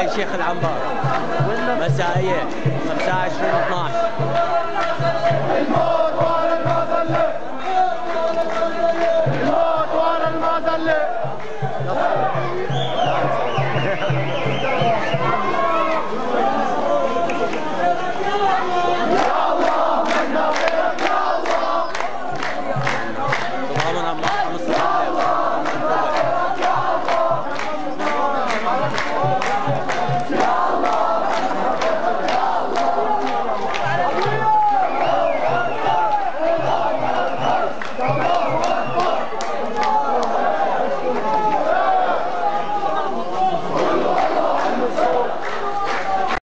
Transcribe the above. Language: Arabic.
حي شيخ العنبر مسائية 25/12. الموت ورا المظلة، الموت ورا المظلة.